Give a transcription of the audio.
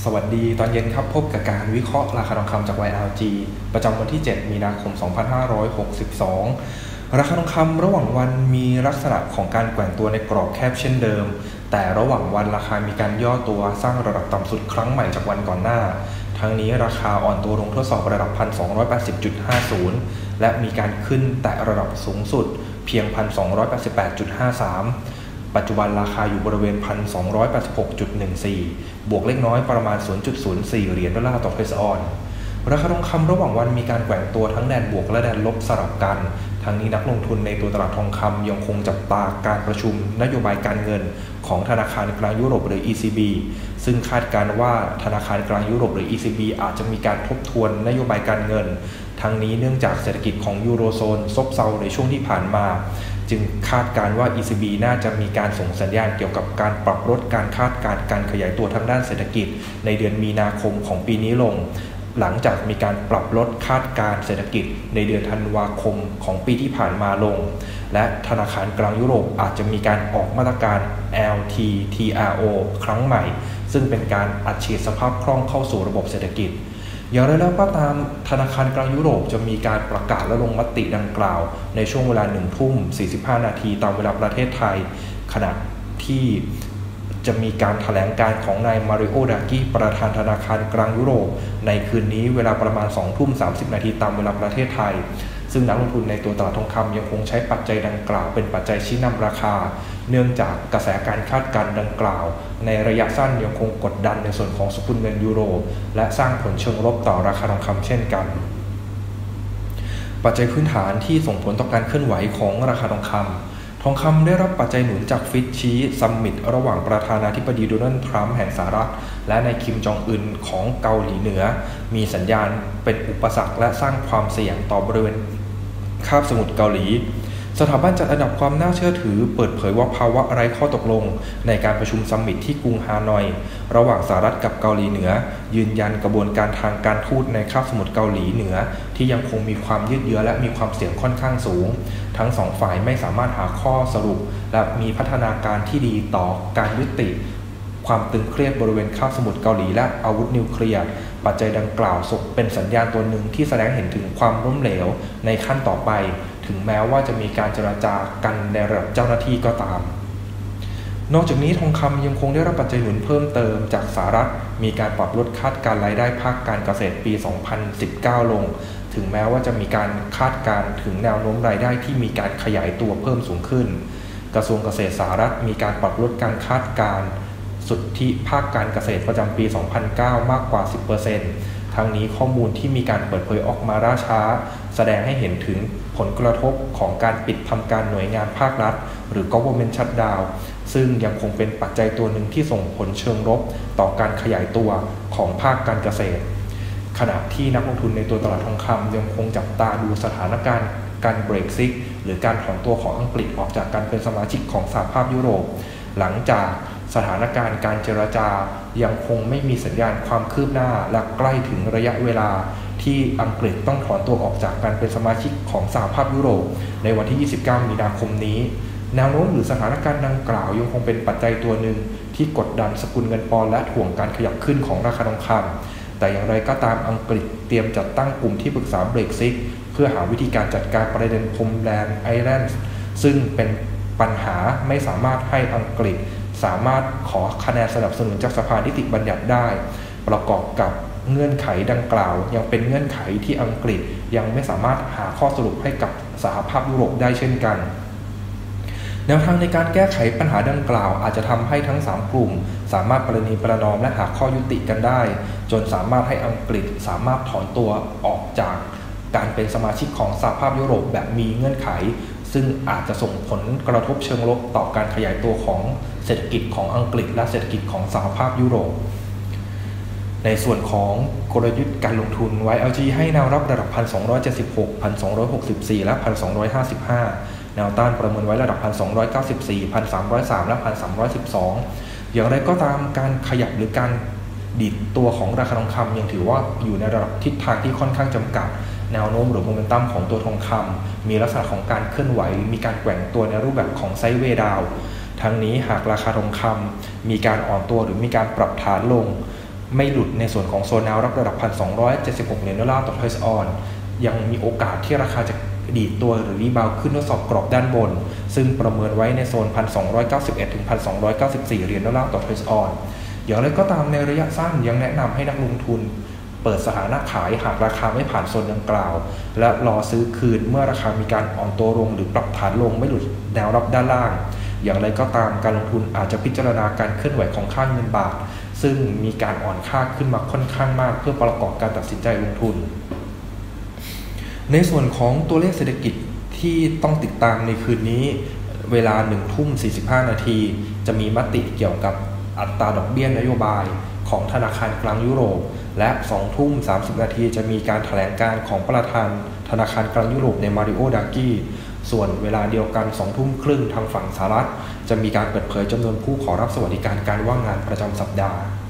สวัสดีตอนเย็นครับพบกับการวิเคราะห์ราคาทองคำจาก YLG ประจำวันที่ 7 มีนาคม 2562 ราคาทองคำระหว่างวันมีลักษณะของการแกว่งตัวในกรอบแคบเช่นเดิมแต่ระหว่างวันราคามีการย่อตัวสร้างระดับต่ำสุดครั้งใหม่จากวันก่อนหน้าทั้งนี้ราคาอ่อนตัวลงทดสอบระดับ 1,280.50 และมีการขึ้นแตะระดับสูงสุดเพียง 1,288.53ปัจจุบันราคาอยู่บริเวณ 1,286.14 บวกเล็กน้อยประมาณ 0.04 เหรียญดอลลาร์ต่อเพซออนราคาทองคำระหว่างวันมีการแกว่งตัวทั้งแดนบวกและแดนลบสลับกันทั้งนี้นักลงทุนในตัวตลาดทองคำยังคงจับตาการประชุมนโยบายการเงินของธนาคารกลางยุโรปหรือ ECB ซึ่งคาดการณ์ว่าธนาคารกลางยุโรปหรือ ECB อาจจะมีการทบทวนนโยบายการเงินทั้งนี้เนื่องจากเศรษฐกิจของยูโรโซนซบเซาในช่วงที่ผ่านมาจึงคาดการณ์ว่า ECB น่าจะมีการส่งสัญญาณเกี่ยวกับการปรับลดการคาดการณ์การขยายตัวทางด้านเศรษฐกิจในเดือนมีนาคมของปีนี้ลงหลังจากมีการปรับลดคาดการณ์เศรษฐกิจในเดือนธันวาคมของปีที่ผ่านมาลงและธนาคารกลางยุโรปอาจจะมีการออกมาตรการ LTRO ครั้งใหม่ซึ่งเป็นการอัดฉีดสภาพคล่องเข้าสู่ระบบเศรษฐกิจอย่างไรแล้วก็ตามธนาคารกลางยุโรปจะมีการประกาศและลงมติดังกล่าวในช่วงเวลา 19:45 นาทีตามเวลาประเทศไทยขณะที่จะมีการแถลงการของนายมาริโอ ดรากีประธานธนาคารกลางยุโรปในคืนนี้เวลาประมาณ 20:30 นาทีตามเวลาประเทศไทยซึ่งนักลงทุนในตัวตลาดทองคำยังคงใช้ปัจจัยดังกล่าวเป็นปัจจัยชี้นำราคาเนื่องจากกระแสการคาดการณ์ดังกล่าวในระยะสั้นยังคงกดดันในส่วนของสกุลเงินยูโรและสร้างผลเชิงลบต่อราคาทองคำเช่นกันปัจจัยพื้นฐานที่ส่งผลต่อการเคลื่อนไหวของราคาทองคำได้รับปัจจัยหนุนจากฟิตชี้ซัมมิตระหว่างประธานาธิบดีโดนัลด์ทรัมป์แห่งสหรัฐและนายคิมจองอึนของเกาหลีเหนือมีสัญญาณเป็นอุปสรรคและสร้างความเสี่ยงต่อบริเวณคาบสมุทรเกาหลีสถาบันจัดอันดับความน่าเชื่อถือเปิดเผยว่าภาวะไร้ข้อตกลงในการประชุมซัมมิตที่กรุงฮานอยระหว่างสหรัฐกับเกาหลีเหนือยืนยันกระบวนการทางการทูตในคาบสมุทรเกาหลีเหนือที่ยังคงมีความยืดเยื้อและมีความเสี่ยงค่อนข้างสูงทั้งสองฝ่ายไม่สามารถหาข้อสรุปและมีพัฒนาการที่ดีต่อการยุติความตึงเครียดบริเวณคาบสมุทรเกาหลีและอาวุธนิวเคลียร์ปัจจัยดังกล่าวเป็นสัญญาณตัวหนึ่งที่แสดงเห็นถึงความล้มเหลวในขั้นต่อไปถึงแม้ว่าจะมีการเจรจากันในระดับเจ้าหน้าที่ก็ตามนอกจากนี้ทองคำยังคงได้รับปัจจัยหนุนเพิ่มเติมจากสหรัฐมีการปรับลดคาดการรายได้ภาคการเกษตรปี 2019 ลงถึงแม้ว่าจะมีการคาดการถึงแนวโน้มรายได้ที่มีการขยายตัวเพิ่มสูงขึ้นกระทรวงเกษตรสหรัฐมีการปรับลดการคาดการสุทธิภาคการเกษตรประจำปี 2009 มากกว่า 10%ทั้งนี้ข้อมูลที่มีการเปิดเผยออกมาล่าช้าแสดงให้เห็นถึงผลกระทบของการปิดทำการหน่วยงานภาครัฐหรือ government shutdown ซึ่งยังคงเป็นปัจจัยตัวหนึ่งที่ส่งผลเชิงลบต่อการขยายตัวของภาคการเกษตรขณะที่นักลงทุนในตัวตลาดทองคำยังคงจับตาดูสถานการณ์การเบรกซิตหรือการถอนตัวของอังกฤษออกจากการเป็นสมาชิกของสหภาพยุโรปหลังจากสถานการณ์การเจรจายังคงไม่มีสัญญาณความคืบหน้าและใกล้ถึงระยะเวลาที่อังกฤษต้องถอนตัวออกจากการเป็นสมาชิกของสหภาพยุโรปในวันที่ 29 มีนาคมนี้แนวโน้มหรือสถานการณ์ดังกล่าวยังคงเป็นปัจจัยตัวหนึ่งที่กดดันสกุลเงินปอนด์และถ่วงการขยับขึ้นของราคาทองคำแต่อย่างไรก็ตามอังกฤษเตรียมจัดตั้งกลุ่มที่ปรึกษาเบรกซิตเพื่อหาวิธีการจัดการประเด็นพรมแดนไอร์แลนด์ซึ่งเป็นปัญหาไม่สามารถให้อังกฤษสามารถขอคะแนนสนับสนุนจากสภานิติบัญญัติได้ประกอบกับเงื่อนไขดังกล่าวยังเป็นเงื่อนไขที่อังกฤษยังไม่สามารถหาข้อสรุปให้กับสหภาพยุโรปได้เช่นกันแนวทางในการแก้ไขปัญหาดังกล่าวอาจจะทำให้ทั้ง3กลุ่มสามารถประนีประนอมและหาข้อยุติกันได้จนสามารถให้อังกฤษสามารถถอนตัวออกจากการเป็นสมาชิกของสหภาพยุโรปแบบมีเงื่อนไขซึ่งอาจจะส่งผลกระทบเชิงลบต่อการขยายตัวของเศรษฐกิจของอังกฤษและเศรษฐกิจของสหภาพยุโรปในส่วนของกลยุทธ์การลงทุน YLG ให้แนวรับระดับ 1,276 1,264 และ 1,255 แนวต้านประเมินไว้ระดับ 1,294 1,303 และ 1,312 อย่างไรก็ตามการขยับหรือการดิดตัวของราคาทองคำยังถือว่าอยู่ในระดับทิศทางที่ค่อนข้างจำกัดแนวโน้มหรือโมเมนตัมของตัวทองคำมีลักษณะของการเคลื่อนไหวหรือมีการแกว่งตัวในรูปแบบของไซด์เวย์ดาวน์ทั้งนี้หากราคาทองคำมีการอ่อนตัวหรือมีการปรับฐานลงไม่หลุดในส่วนของโซนแนวรับระดับ $1,276 เหรียญต่อทอยส์ออนยังมีโอกาสที่ราคาจะดีดตัวหรือรีบาวขึ้นทดสอบกรอบด้านบนซึ่งประเมินไว้ในโซน $1,291 ถึง $1,294 เหรียญต่อทอยส์ออนอย่างไรก็ตามในระยะสั้นยังแนะนำให้นักลงทุนเปิดสถานะขายหากราคาไม่ผ่านโซนดังกล่าวและรอซื้อคืนเมื่อราคามีการอ่อนตัวลงหรือปรับฐานลงไม่หลุดแนวรับด้านล่างอย่างไรก็ตามการลงทุนอาจจะพิจารณาการเคลื่อนไหวของค่าเงินบาทซึ่งมีการอ่อนค่าขึ้นมาค่อนข้างมากเพื่อประกอบการตัดสินใจลงทุนในส่วนของตัวเลขเศรษฐกิจที่ต้องติดตามในคืนนี้เวลา 19:45 นาทีจะมีมติเกี่ยวกับอัตราดอกเบี้ยนโยบายของธนาคารกลางยุโรปและ 20:30 นาทีจะมีการแถลงการของประธานธนาคารกลางยุโรปในมาริโอ ดากี้ส่วนเวลาเดียวกัน 20:30 ทางฝั่งสหรัฐจะมีการเปิดเผยจำนวนผู้ขอรับสวัสดิการการว่างงานประจำสัปดาห์